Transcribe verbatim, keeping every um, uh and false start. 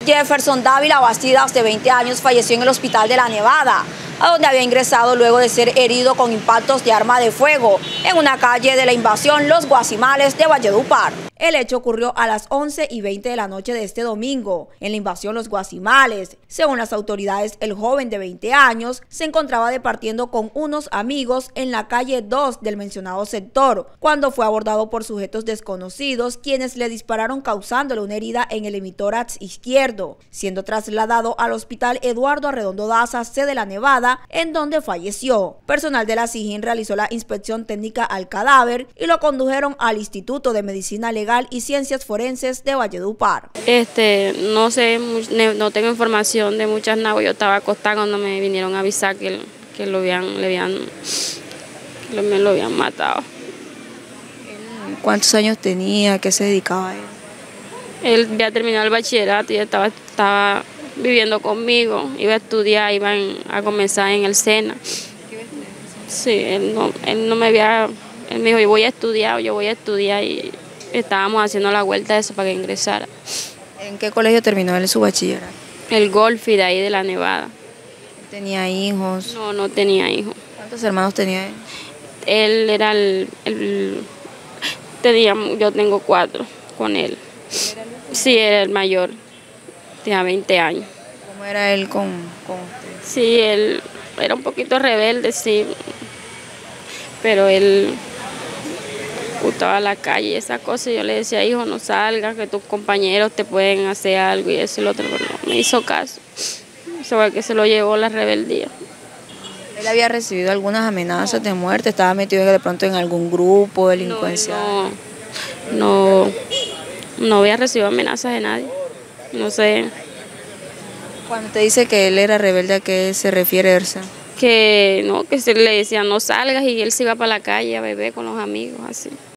Jefferson Dávila Bastidas, de veinte años, falleció en el hospital de La Nevada, a donde había ingresado luego de ser herido con impactos de arma de fuego en una calle de la invasión Los Guasimales de Valledupar. El hecho ocurrió a las once y veinte de la noche de este domingo, en la invasión Los Guasimales. Según las autoridades, el joven de veinte años se encontraba departiendo con unos amigos en la calle dos del mencionado sector, cuando fue abordado por sujetos desconocidos, quienes le dispararon causándole una herida en el hemitórax izquierdo, siendo trasladado al hospital Eduardo Arredondo Daza, sede de La Nevada, en donde falleció. Personal de la SIJIN realizó la inspección técnica al cadáver y lo condujeron al Instituto de Medicina Legal y Ciencias Forenses de Valledupar. Este, no sé, no tengo información de muchas nada. Yo estaba acostada cuando me vinieron a avisar que, que lo habían, le habían, que me lo habían matado. ¿Cuántos años tenía? ¿Qué se dedicaba a él? Él había terminado el bachillerato y estaba, estaba viviendo conmigo. Iba a estudiar, iba a comenzar en el SENA. Sí, él no, él no me había, él me dijo, yo voy a estudiar, yo voy a estudiar y estábamos haciendo la vuelta de eso para que ingresara. ¿En qué colegio terminó él su bachillerato? El Golfi, de ahí de La Nevada. ¿Tenía hijos? No, no tenía hijos. ¿Cuántos hermanos tenía él? Él era el, el tenía, yo tengo cuatro con él. ¿Era el sí, era el mayor, tenía veinte años. ¿Cómo era él con, con usted? Sí, él era un poquito rebelde, sí, pero él gustaba la calle y esa cosa. Yo le decía, hijo, no salgas, que tus compañeros te pueden hacer algo y eso y lo otro, pero no me hizo caso. Eso fue que se lo llevó la rebeldía. ¿Él había recibido algunas amenazas de muerte? ¿Estaba metido de pronto en algún grupo delincuencial? No, no, no, no había recibido amenazas de nadie, no sé. Cuando te dice que él era rebelde, ¿a qué se refiere, Ersa? Que no, que se le decía no salgas y él se iba para la calle a beber con los amigos, así.